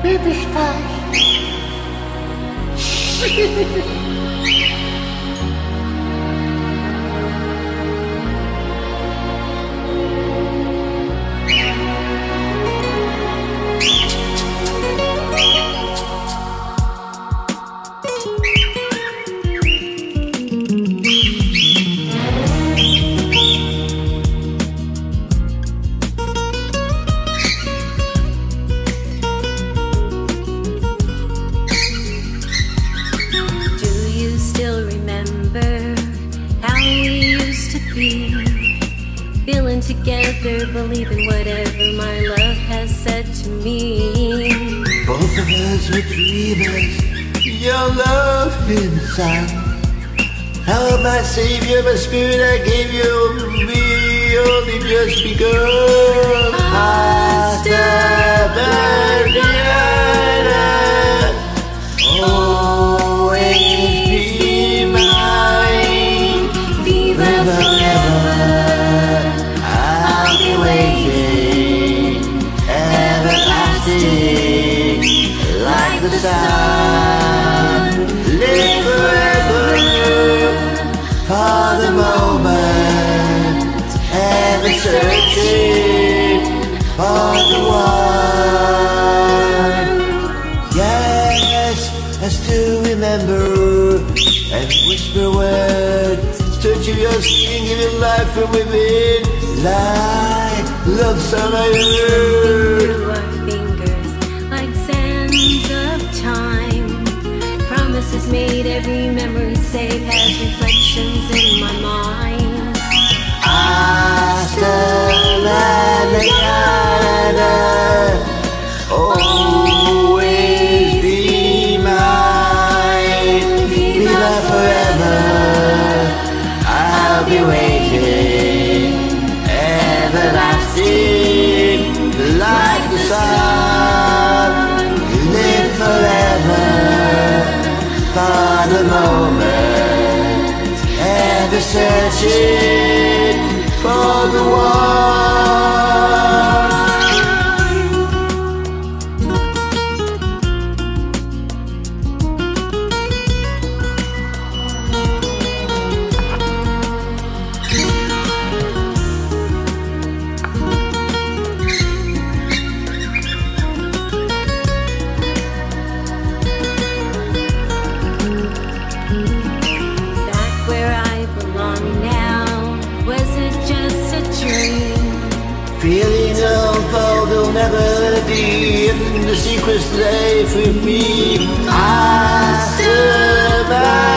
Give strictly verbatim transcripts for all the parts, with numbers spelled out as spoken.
baby spice. Feeling together, believing whatever my love has said to me. Both of us were dreamers, your love inside. How my savior, my spirit I gave you, me only just begun. Hasta mañana, always be mine, viva forever. I'll be waiting, everlasting, like the sun. Live forever for the moment, ever searching for the one. Yes, I still remember and whisper words, touch of your skin, give it life from within. Like love song I heard. Through our fingers, like sands of time. Promises made, every memory saved has reflections in my mind. Hasta mañana, always be mine, viva forever. I'll be waiting, everlasting, like the sun. Live forever for the moment, ever searching for the one. Feeling of all will never be, and the secrets life with me. I still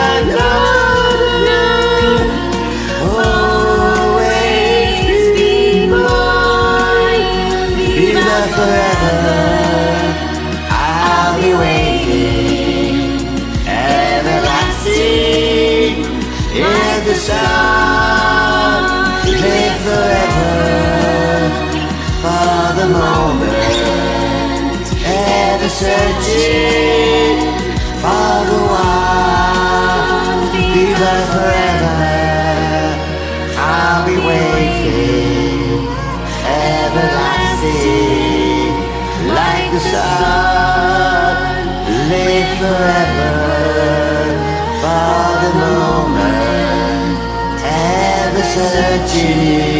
always be mine, viva forever. I'll be waiting, everlasting, in the sun. Live forever for the moment, ever searching for the one. Viva forever, I'll be waiting, everlasting, like the sun. Live forever for the moment, ever searching